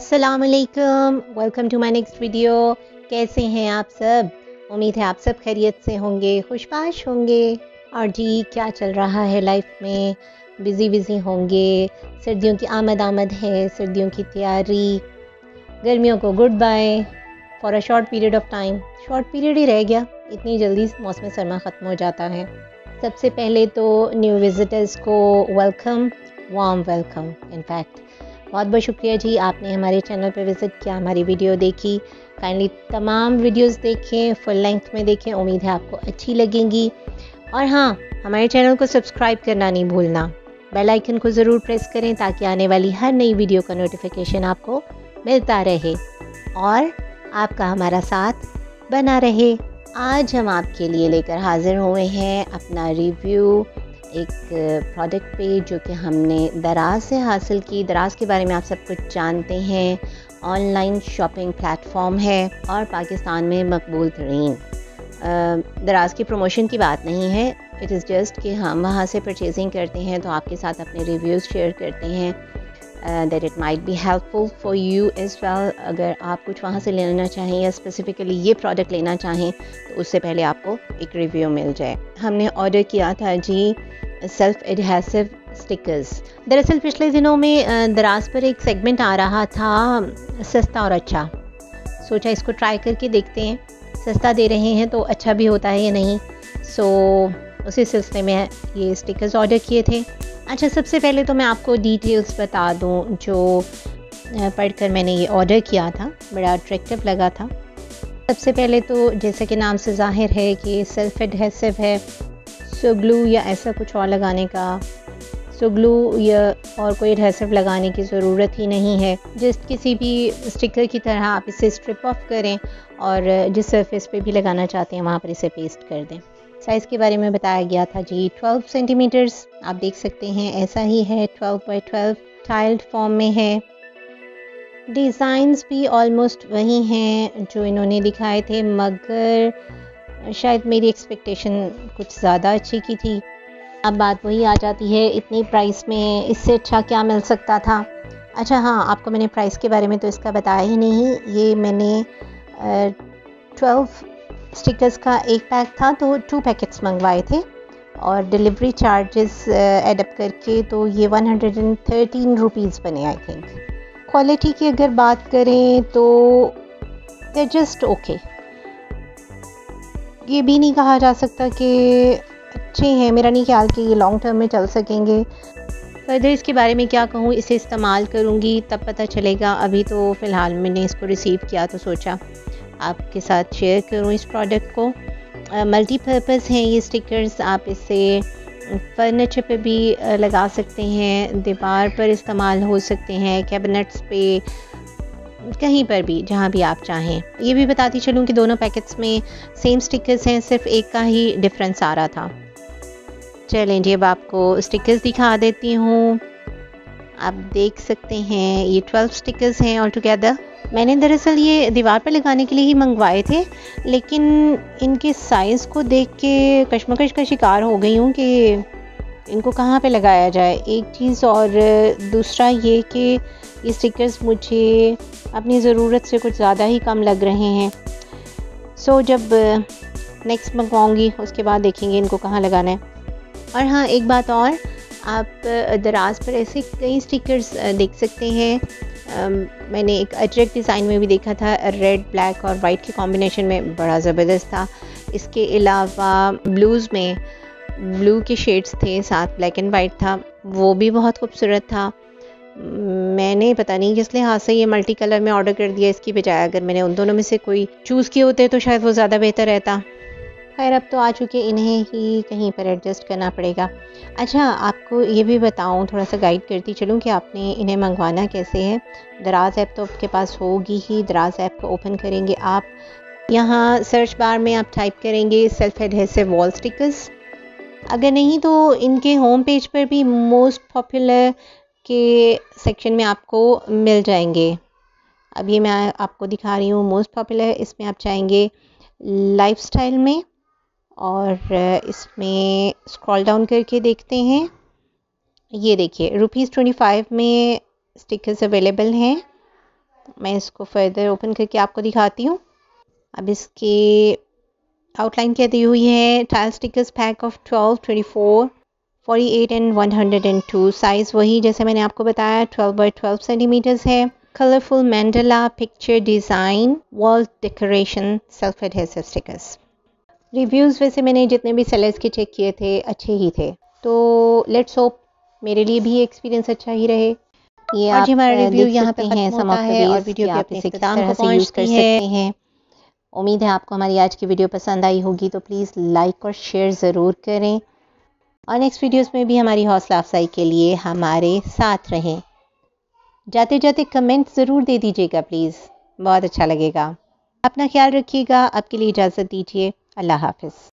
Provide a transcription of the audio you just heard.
अस्सलाम वालेकुम, welcome to my next video. कैसे हैं आप सब? उम्मीद है आप सब खैरियत से होंगे, खुशबाश होंगे। और जी, क्या चल रहा है लाइफ में? बिज़ी होंगे। सर्दियों की आमद है, सर्दियों की तैयारी, गर्मियों को good bye for a short period of time. Short period ही रह गया, इतनी जल्दी मौसम सरमा ख़त्म हो जाता है। सबसे पहले तो न्यू विज़िटर्स को वेलकम, वार्म वेलकम। इनफैक्ट बहुत बहुत शुक्रिया जी, आपने हमारे चैनल पर विज़िट किया, हमारी वीडियो देखी। काइंडली तमाम वीडियोस देखें, फुल लेंथ में देखें, उम्मीद है आपको अच्छी लगेंगी। और हाँ, हमारे चैनल को सब्सक्राइब करना नहीं भूलना, बेल आइकन को ज़रूर प्रेस करें ताकि आने वाली हर नई वीडियो का नोटिफिकेशन आपको मिलता रहे और आपका हमारा साथ बना रहे। आज हम आपके लिए लेकर हाजिर हुए हैं अपना रिव्यू एक प्रोडक्ट पे जो कि हमने दराज से हासिल की। दराज के बारे में आप सब कुछ जानते हैं, ऑनलाइन शॉपिंग प्लेटफॉर्म है और पाकिस्तान में मकबूल तरीन। दराज की प्रमोशन की बात नहीं है, इट इज़ जस्ट कि हम वहाँ से परचेजिंग करते हैं तो आपके साथ अपने रिव्यूज़ शेयर करते हैं that it might be helpful for you as well. अगर आप कुछ वहाँ से लेना चाहें या स्पेसिफ़िकली ये प्रोडक्ट लेना चाहें तो उससे पहले आपको एक रिव्यू मिल जाए। हमने ऑर्डर किया था जी सेल्फ एडहेसिव स्टिकर्स। दरअसल पिछले दिनों में दराज पर एक सेगमेंट आ रहा था सस्ता और अच्छा, सोचा इसको ट्राई करके देखते हैं, सस्ता दे रहे हैं तो अच्छा भी होता है या नहीं। सो उसी सिलसिले में ये स्टिकर्स ऑर्डर किए थे। अच्छा, सबसे पहले तो मैं आपको डिटेल्स बता दूं जो पढ़कर मैंने ये ऑर्डर किया था, बड़ा अट्रैक्टिव लगा था। सबसे पहले तो जैसे कि नाम से ज़ाहिर है कि सेल्फ एडहेसिव है, सो ग्लू या ऐसा कुछ और लगाने का, सो ग्लू या और कोई एडहेसिव लगाने की ज़रूरत ही नहीं है। जस्ट किसी भी स्टिकर की तरह आप इसे स्ट्रिप ऑफ करें और जिस सरफेस पे भी लगाना चाहते हैं वहाँ पर इसे पेस्ट कर दें। साइज़ के बारे में बताया गया था जी 12 सेंटीमीटर्स, आप देख सकते हैं ऐसा ही है, 12 बाई 12 टाइल्ड फॉर्म में है। डिज़ाइंस भी ऑलमोस्ट वही हैं जो इन्होंने दिखाए थे, मगर शायद मेरी एक्सपेक्टेशन कुछ ज़्यादा अच्छी की थी। अब बात वही आ जाती है, इतनी प्राइस में इससे अच्छा क्या मिल सकता था। अच्छा हाँ, आपको मैंने प्राइस के बारे में तो इसका बताया ही नहीं। ये मैंने 12 स्टिकर्स का एक पैक था तो 2 पैकेट्स मंगवाए थे और डिलीवरी चार्जेस एडअप करके तो ये 113 रुपीज़ बने आई थिंक। क्वालिटी की अगर बात करें तो दे जस्ट ओके, ये भी नहीं कहा जा सकता कि अच्छे हैं। मेरा नहीं ख्याल कि ये लॉन्ग टर्म में चल सकेंगे। फर्दर इसके बारे में क्या कहूँ, इसे इस्तेमाल करूँगी तब पता चलेगा। अभी तो फ़िलहाल मैंने इसको रिसीव किया तो सोचा आपके साथ शेयर करूँ इस प्रोडक्ट को। मल्टीपर्पज़ हैं ये स्टिकर्स, आप इसे फर्नीचर पे भी लगा सकते हैं, दीवार पर इस्तेमाल हो सकते हैं, कैबिनेट्स पे, कहीं पर भी जहाँ भी आप चाहें। ये भी बताती चलूँ कि दोनों पैकेट्स में सेम स्टिकर्स हैं, सिर्फ एक का ही डिफरेंस आ रहा था। चलें जी, अब आपको स्टिकर्स दिखा देती हूँ। आप देख सकते हैं ये 12 स्टिकर्स हैं ऑल टुगेदर। मैंने दरअसल ये दीवार पर लगाने के लिए ही मंगवाए थे, लेकिन इनके साइज़ को देख के कशमकश का शिकार हो गई हूँ कि इनको कहाँ पे लगाया जाए, एक चीज़। और दूसरा ये कि ये स्टिकर्स मुझे अपनी ज़रूरत से कुछ ज़्यादा ही कम लग रहे हैं। सो जब नेक्स्ट मंगवाऊँगी उसके बाद देखेंगे इनको कहाँ लगाना है। और हाँ, एक बात और, आप दराज पर ऐसे कई स्टिकर्स देख सकते हैं। मैंने एक अजरक डिज़ाइन में भी देखा था, रेड ब्लैक और वाइट के कॉम्बिनेशन में, बड़ा ज़बरदस्त था। इसके अलावा ब्लूज़ में ब्लू के शेड्स थे, साथ ब्लैक एंड वाइट था, वो भी बहुत खूबसूरत था। मैंने पता नहीं किस लिहाज से ये मल्टी कलर में ऑर्डर कर दिया इसकी बजाय। अगर मैंने उन दोनों में से कोई चूज़ किए होते तो शायद वो ज़्यादा बेहतर रहता। खैर, अब तो आ चुके, इन्हें ही कहीं पर एडजस्ट करना पड़ेगा। अच्छा, आपको ये भी बताऊं, थोड़ा सा गाइड करती चलूं कि आपने इन्हें मंगवाना कैसे है। दराज ऐप तो आपके पास होगी ही। दराज ऐप को ओपन करेंगे आप, यहाँ सर्च बार में आप टाइप करेंगे सेल्फ एडहेसिव वॉल स्टिकर्स। अगर नहीं तो इनके होम पेज पर भी मोस्ट पॉपुलर के सेक्शन में आपको मिल जाएंगे। अब ये मैं आपको दिखा रही हूँ मोस्ट पॉपुलर। इसमें आप चाहेंगे लाइफस्टाइल में और इसमें स्क्रॉल डाउन करके देखते हैं। ये देखिए ₹25 में स्टिकर्स अवेलेबल हैं मैं इसको फर्दर ओपन करके आपको दिखाती हूँ। अब इसके आउटलाइन क्या दी हुई है, tile stickers pack of 12, 24, 48 and 102। Size वही जैसे मैंने आपको बताया 12 बाई 12 सेंटीमीटर्स है। Colourful mandala picture design wall decoration self adhesive stickers. Reviews वैसे मैंने जितने भी सेलर्स के चेक किए थे अच्छे ही थे, तो लेट्स होप मेरे लिए भी एक्सपीरियंस अच्छा ही रहे। ये और आप जी हमारा रिव्यू देख यहाँ पे सकते हैं खत्म सम होता ऑफ द है और वेज वीडियो कि भी आप अपने इसे किस इख्तिताम तरह को से यूज़ कर पहुँचती है। सकते हैं। उम्मीद है आपको हमारी आज की वीडियो पसंद आई होगी, तो प्लीज़ लाइक और शेयर ज़रूर करें और नेक्स्ट वीडियोस में भी हमारी हौसला अफजाई के लिए हमारे साथ रहें। जाते जाते कमेंट ज़रूर दे दीजिएगा प्लीज़, बहुत अच्छा लगेगा। अपना ख्याल रखिएगा। आपके लिए इजाज़त दीजिए। अल्लाह हाफ़िज़।